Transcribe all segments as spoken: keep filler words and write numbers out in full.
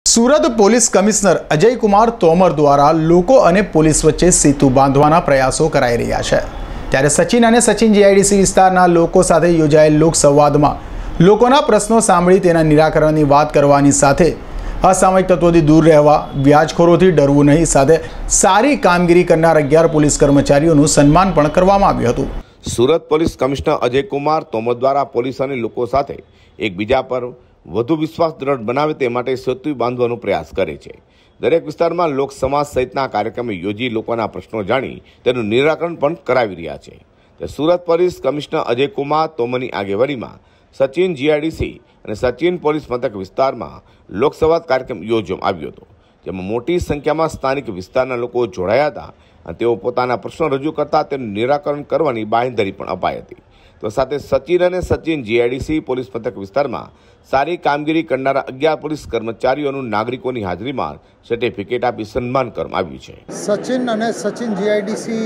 Surat police commissioner Ajay Kumar Tomar દ્વારા લોકો અને પોલીસ વચ્ચે સેતુ બાંધવાના પ્રયાસો કરાઈ રહ્યા છે। ત્યારે સચિન અને સચિન જીઆઈડીસી વિસ્તારના લોકો સાથે યોજાયેલ લોક સંવાદમાં લોકોના પ્રશ્નો સાંભળી તેના નિરાકરણની વાત કરવાની સાથે અસામાજિક તત્વોથી દૂર રહેવા, વ્યાજખોરોથી ડરવું નહીં સાથે સારી કામગીરી કરનાર અગિયાર પોલીસ કર્મચારીઓનું સન્માન પણ કરવામાં આવ્યું હતું। સુરત પોલીસ કમિશનર અજય કુમાર તોમર દ્વારા પોલીસ અને લોકો સાથે એકબીજા પર વધુ વિશ્વાસ દ્રઢ બનાવે તે માટે સેતુ બાંધવાનો પ્રયાસ કરે છે। દરેક વિસ્તારમાં લોક સમાજ સહિતના કાર્યક્રમો યોજી લોકોના પ્રશ્નો જાણી તેનું નિરાકરણ પણ કરાવી રહ્યા છે। સુરત પોલીસ કમિશનર અજય કુમાર તોમરની આગેવાનીમાં સચિન જીઆઈડીસી અને સચિન પોલીસ મથક વિસ્તારમાં લોકસંવાદ કાર્યક્રમ યોજવામાં આવ્યો હતો, જેમાં મોટી સંખ્યામાં સ્થાનિક વિસ્તારના લોકો જોડાયા હતા અને તેઓ પોતાના પ્રશ્નો રજૂ કરતા તેનું નિરાકરણ કરવાની બાંહેધરી પણ અપાઈ હતી। તો સાથે સચિન અને સચિન જીઆઈડીસી પોલીસ મથક વિસ્તારમાં સારી કામગીરી કરનારા અગિયાર પોલીસ કર્મચારીઓનું નાગરિકોની હાજરીમાં સર્ટિફિકેટ આપી સન્માન કરવામાં આવ્યું છે। સચિન અને સચિન જીઆઈડીસી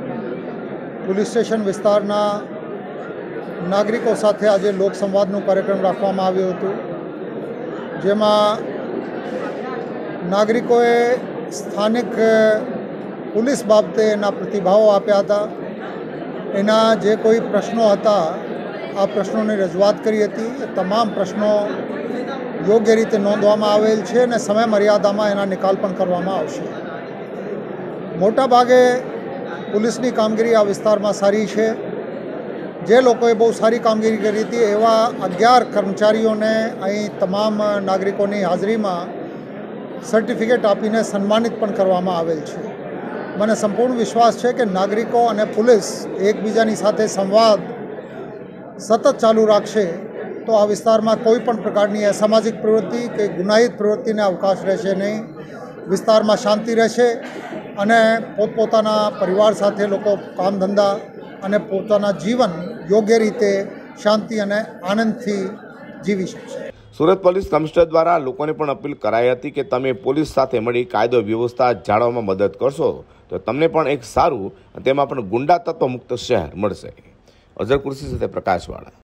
પોલીસ સ્ટેશન વિસ્તારના નાગરિકો સાથે આજે લોક સંવાદનો કાર્યક્રમ રાખવામાં આવ્યો હતો, જેમાં નાગરિકોએ સ્થાનિક પોલીસ બાબતે એના પ્રતિભાવો આપ્યા હતા। એના જે કોઈ પ્રશ્નો હતા આ પ્રશ્નોની રજૂઆત કરી હતી। તમામ પ્રશ્નો યોગ્ય રીતે નોંધવામાં આવેલ છે અને સમય મર્યાદામાં એના નિકાલ પણ કરવામાં આવશે। મોટાભાગે પોલીસની કામગીરી આ વિસ્તારમાં સારી છે। જે લોકોએ બહુ સારી કામગીરી કરી હતી એવા અગિયાર કર્મચારીઓને અહીં તમામ નાગરિકોની હાજરીમાં સર્ટિફિકેટ આપીને સન્માનિત પણ કરવામાં આવેલ છે। મને સંપૂર્ણ વિશ્વાસ છે કે નાગરિકો અને પોલીસ એકબીજાની સાથે સંવાદ સતત ચાલુ રાખશે તો આ વિસ્તારમાં કોઈ પણ પ્રકારની અસામાજિક પ્રવૃત્તિ કે ગુનાહિત પ્રવૃત્તિને અવકાશ રહેશે નહીં। વિસ્તારમાં શાંતિ રહેશે અને પોતપોતાના પરિવાર સાથે લોકો કામ ધંધા અને પોતાના જીવન યોગ્ય રીતે શાંતિ અને આનંદથી જીવી શકશે। સુરત પોલીસ કમિશનર દ્વારા લોકોને પણ અપીલ કરાઈ હતી કે તમે પોલીસ સાથે મળી કાયદો વ્યવસ્થા જાળવવામાં મદદ કરશો તો તમને પણ એક સારું, તેમાં પણ ગુંડા તત્વ મુક્ત શહેર મળશે। અઝર કુર્સી સાથે પ્રકાશવાળા।